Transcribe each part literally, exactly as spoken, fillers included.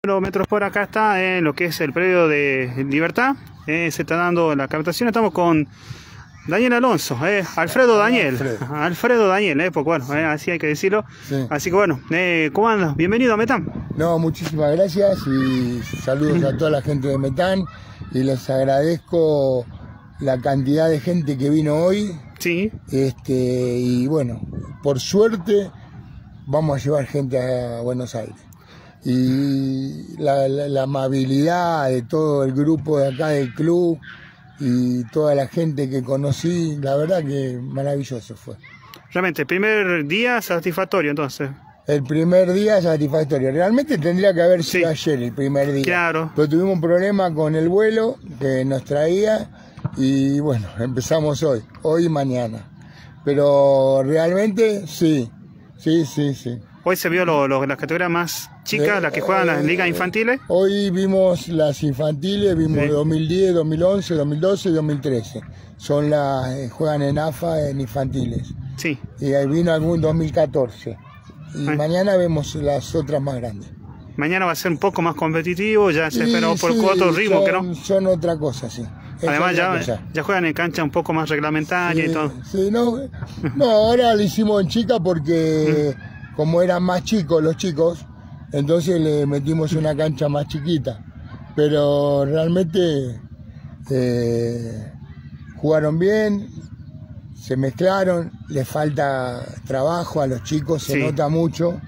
Kilómetros por acá está en eh, lo que es el predio de Libertad. Eh, se está dando la captación. Estamos con Daniel Alonso, eh, Alfredo Daniel. Alfredo, Alfredo Daniel, eh, porque bueno, eh, así hay que decirlo. Sí. Así que bueno, eh, ¿cómo andas? Bienvenido a Metán. No, muchísimas gracias y saludos a toda la gente de Metán. Y les agradezco la cantidad de gente que vino hoy. Sí. Este, y bueno, por suerte vamos a llevar gente a Buenos Aires. Y la, la, la amabilidad de todo el grupo de acá del club y toda la gente que conocí, la verdad que maravilloso fue. Realmente, el primer día satisfactorio entonces. El primer día satisfactorio. Realmente tendría que haber sido sí. ayer el primer día. Claro. Pero tuvimos un problema con el vuelo que nos traía y bueno, empezamos hoy, hoy y mañana. Pero realmente sí, sí, sí, sí. Hoy se vio lo, lo, las categorías más chicas, eh, las que juegan las ligas infantiles. Hoy vimos las infantiles, vimos sí. dos mil diez, dos mil once, dos mil doce y dos mil trece. Son las, eh, juegan en A F A en infantiles. Sí. Y ahí vino algún dos mil catorce. Y Ay. mañana vemos las otras más grandes. Mañana va a ser un poco más competitivo, ya se esperó por sí, otro ritmo, son, que no. Son otra cosa, sí. Es Además ya, ya juegan en cancha un poco más reglamentaria sí, y todo. Sí, no, no, ahora lo hicimos en chica porque como eran más chicos los chicos, entonces le metimos una cancha más chiquita. Pero realmente eh, jugaron bien, se mezclaron, les falta trabajo a los chicos, se sí. nota mucho.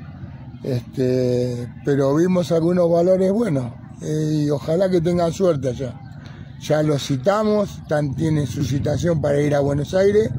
Este, pero vimos algunos valores buenos eh, y ojalá que tengan suerte allá. Ya los citamos, tan, tienen su citación para ir a Buenos Aires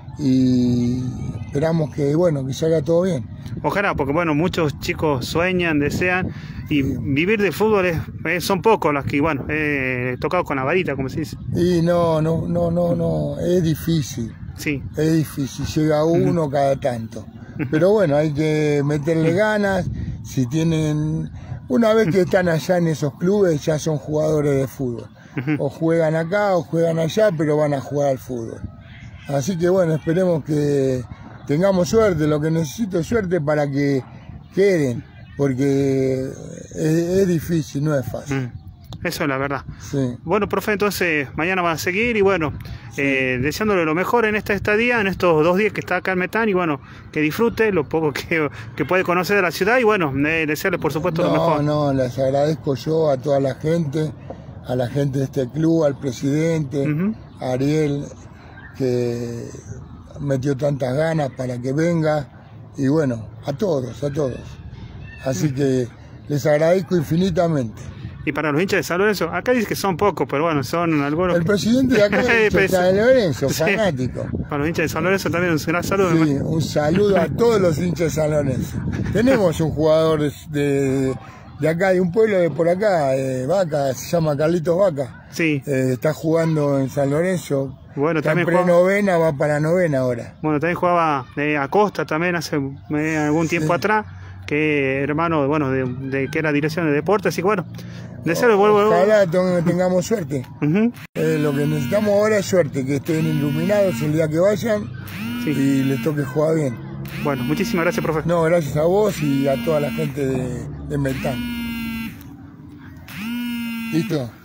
y esperamos que bueno que salga todo bien. Ojalá, porque bueno, muchos chicos sueñan, desean y sí. vivir de fútbol es, es, son pocos los que bueno, eh, tocado con la varita, como se dice. Y no, no, no, no, no, es difícil. Sí. Es difícil, llega uno uh-huh. cada tanto. Pero bueno, hay que meterle ganas. Si tienen, una vez que están allá en esos clubes, ya son jugadores de fútbol. O juegan acá o juegan allá, pero van a jugar al fútbol. Así que bueno, esperemos que tengamos suerte. Lo que necesito es suerte para que queden, porque es, es difícil, no es fácil. Eso es la verdad. Sí. Bueno, profe, entonces mañana va a seguir y bueno, sí. eh, deseándole lo mejor en esta estadía, en estos dos días que está acá en Metán y bueno, que disfrute lo poco que, que puede conocer de la ciudad y bueno, eh, desearle por supuesto no, lo mejor. No, no, les agradezco yo a toda la gente, a la gente de este club, al presidente, uh-huh. a Ariel, que metió tantas ganas para que venga y bueno, a todos, a todos. Así uh-huh. que les agradezco infinitamente. Y para los hinchas de San Lorenzo, acá dice que son pocos, pero bueno, son algunos. El presidente de acá de San Lorenzo, sí. fanático. Para los hinchas de San Lorenzo también un gran saludo. Sí, un saludo a todos los hinchas de San Lorenzo. Tenemos un jugador de, de, de acá, de un pueblo de por acá, de Vaca, se llama Carlitos Vaca. Sí. Eh, está jugando en San Lorenzo. Bueno, está también en pre-novena, va para novena ahora. Bueno, también jugaba eh, Acosta también hace eh, algún tiempo sí. atrás, que hermano, bueno, de, de que era dirección de deportes, así que bueno. Deseo, vuelvo, Ojalá tengamos suerte. Uh-huh. eh, lo que necesitamos ahora es suerte, que estén iluminados el día que vayan sí. y les toque jugar bien. Bueno, muchísimas gracias, profe. No, gracias a vos y a toda la gente de, de Metán. ¿Listo?